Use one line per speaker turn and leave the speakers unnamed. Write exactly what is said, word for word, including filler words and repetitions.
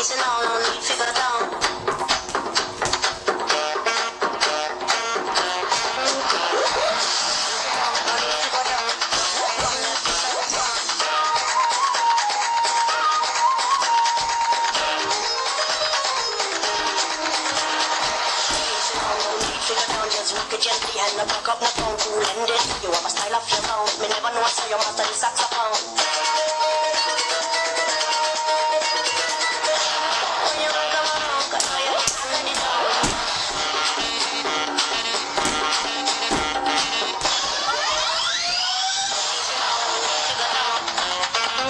say no, no need to go down. Just rock it gently and back up my phone.